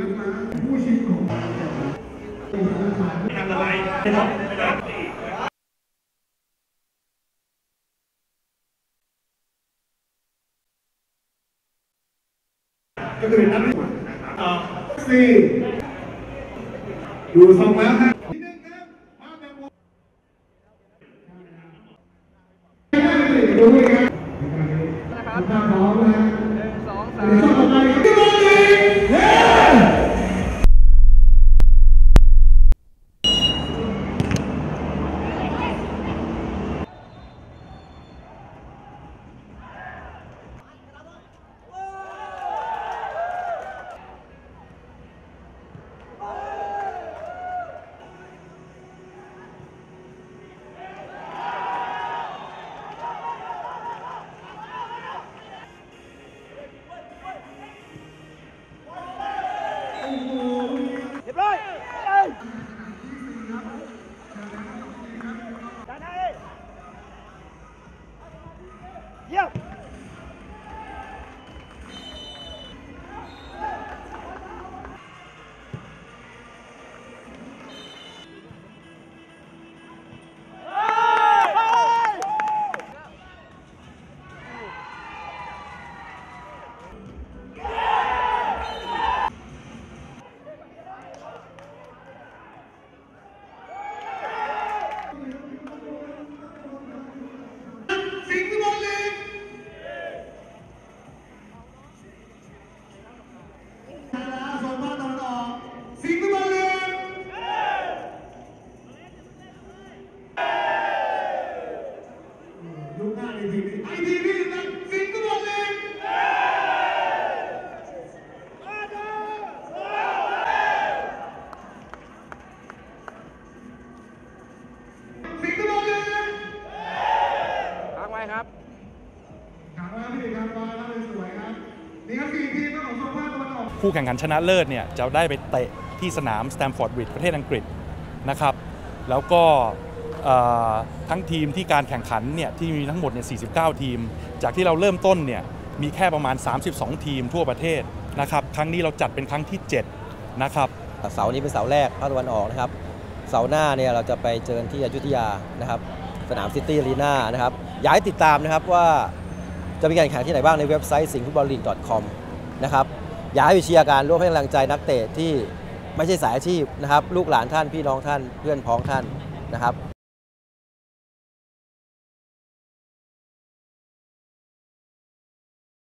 ผู้ชิงของทำอะไรก็คือนักสี่ดูทรงแล้วนะนิดนึงครับมาแบบดูด้วยครับนะครับพร้อมนะ1 2 3ต่อไปที่บอลลีเฮ้เรียบร้อยเยี่ยมครับคู่แข่งขันชนะเลิศเนี่ยจะได้ไปเตะที่สนามสแตมฟอร์ดบริดจ์ประเทศอังกฤษนะครับแล้วก็ทั้งทีมที่การแข่งขันเนี่ยที่มีทั้งหมดเนี่ย49 ทีมจากที่เราเริ่มต้นเนี่ยมีแค่ประมาณ32 ทีมทั่วประเทศนะครับครั้งนี้เราจัดเป็นครั้งที่7นะครับเสาร์นี้เป็นเสาร์แรกภาคตะวันออกนะครับเสาร์หน้าเนี่ยเราจะไปเจอที่อยุธยานะครับสนามซิตี้อารีนานะครับอยากให้ติดตามนะครับว่าจะมีการแข่งขันที่ไหนบ้างในเว็บไซต์ singfootballleague.com นะครับอยากให้เชียร์การร่วมให้กำลังใจนักเตะที่ไม่ใช่สายอาชีพนะครับลูกหลานท่านพี่น้องท่านเพื่อนพ้องท่านนะครับ